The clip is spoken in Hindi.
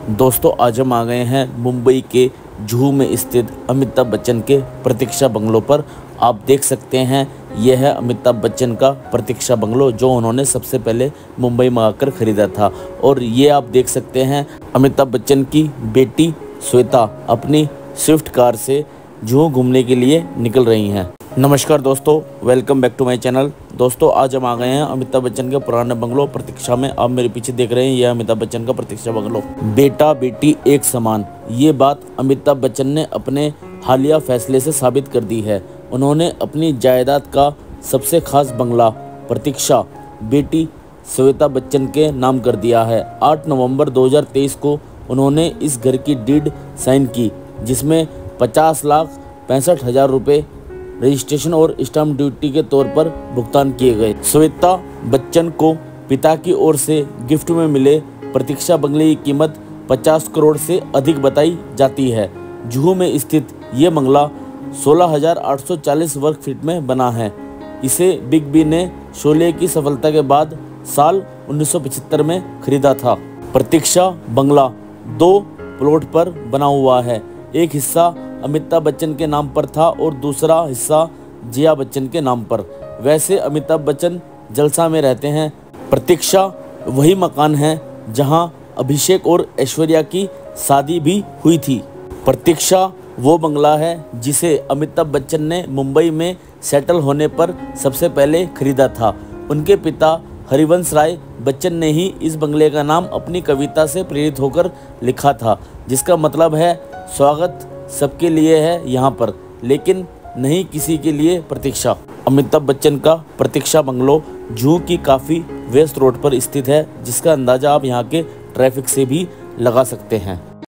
दोस्तों आज हम आ गए हैं मुंबई के जुहू में स्थित अमिताभ बच्चन के प्रतीक्षा बंगलों पर। आप देख सकते हैं यह है अमिताभ बच्चन का प्रतीक्षा बंगलो जो उन्होंने सबसे पहले मुंबई में आकर ख़रीदा था। और ये आप देख सकते हैं अमिताभ बच्चन की बेटी श्वेता अपनी स्विफ्ट कार से जुहू घूमने के लिए निकल रही हैं। नमस्कार दोस्तों, welcome back to my channel. दोस्तों आज हम आ गए हैं अमिताभ बच्चन के पुराने बंगलो प्रतीक्षा में। आप मेरे पीछे देख रहे हैं यह अमिताभ बच्चन का प्रतीक्षा बंगलो। बेटा बेटी एक समान, ये बात अमिताभ बच्चन ने अपने हालिया फैसले से साबित कर दी है। उन्होंने अपनी जायदाद का सबसे खास बंगला प्रतीक्षा बेटी श्वेता बच्चन के नाम कर दिया है। 8 नवंबर 2023 को उन्होंने इस घर की डीड साइन की जिसमें 50,65,000 रुपये रजिस्ट्रेशन और स्टैम्प ड्यूटी के तौर पर भुगतान किए गए। श्वेता बच्चन को पिता की ओर से गिफ्ट में मिले प्रतीक्षा बंगले की कीमत 50 करोड़ से अधिक बताई जाती है। जुहू में स्थित ये बंगला 16,840 वर्ग फीट में बना है। इसे बिग बी ने शोले की सफलता के बाद साल 1975 में खरीदा था। प्रतीक्षा बंगला 2 प्लॉट पर बना हुआ है। एक हिस्सा अमिताभ बच्चन के नाम पर था और दूसरा हिस्सा जिया बच्चन के नाम पर। वैसे अमिताभ बच्चन जलसा में रहते हैं। प्रतीक्षा वही मकान है जहां अभिषेक और ऐश्वर्या की शादी भी हुई थी। प्रतीक्षा वो बंगला है जिसे अमिताभ बच्चन ने मुंबई में सेटल होने पर सबसे पहले खरीदा था। उनके पिता हरिवंश राय बच्चन ने ही इस बंगले का नाम अपनी कविता से प्रेरित होकर लिखा था, जिसका मतलब है स्वागत सबके लिए है यहाँ पर, लेकिन नहीं किसी के लिए प्रतीक्षा। अमिताभ बच्चन का प्रतीक्षा बंगलो जुहू की काफ़ी व्यस्त रोड पर स्थित है, जिसका अंदाज़ा आप यहाँ के ट्रैफिक से भी लगा सकते हैं।